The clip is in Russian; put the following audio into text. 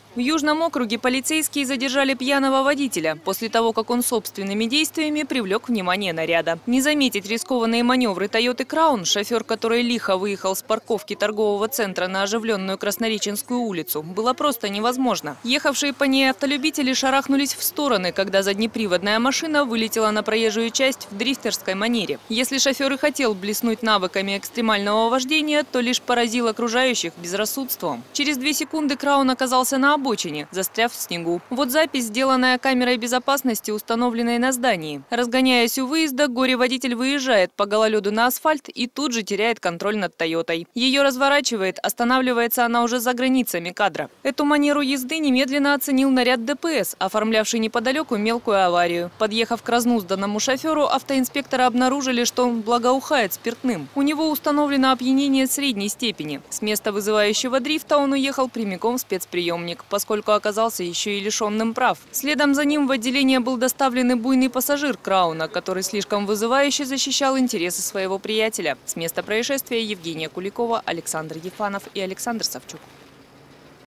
В Южном округе полицейские задержали пьяного водителя после того, как он собственными действиями привлек внимание наряда. Не заметить рискованные маневры Toyota Crown, шофер, который лихо выехал с парковки торгового центра на оживленную Краснореченскую улицу, было просто невозможно. Ехавшие по ней автолюбители шарахнулись в стороны, когда заднеприводная машина вылетела на проезжую часть в дрифтерской манере. Если шофер и хотел блеснуть навыками экстремального вождения, то лишь поразил окружающих безрассудством. Через 2 секунды Краун оказался на обочине, застряв в снегу. Вот запись, сделанная камерой безопасности, установленной на здании. Разгоняясь у выезда, горе-водитель выезжает по гололеду на асфальт и тут же теряет контроль над Тойотой. Ее разворачивает, останавливается она уже за границами кадра. Эту манеру езды немедленно оценил наряд ДПС, оформлявший неподалеку мелкую аварию. Подъехав к разнузданному шоферу, автоинспекторы обнаружили, что он благоухает спиртным. У него установлено опьянение средней степени. С места вызывающего дрифта он уехал прямиком в спецприемник, поскольку оказался еще и лишенным прав. Следом за ним в отделение был доставлен и буйный пассажир Крауна, который слишком вызывающе защищал интересы своего приятеля. С места происшествия Евгения Куликова, Александр Ефанов и Александр Савчук.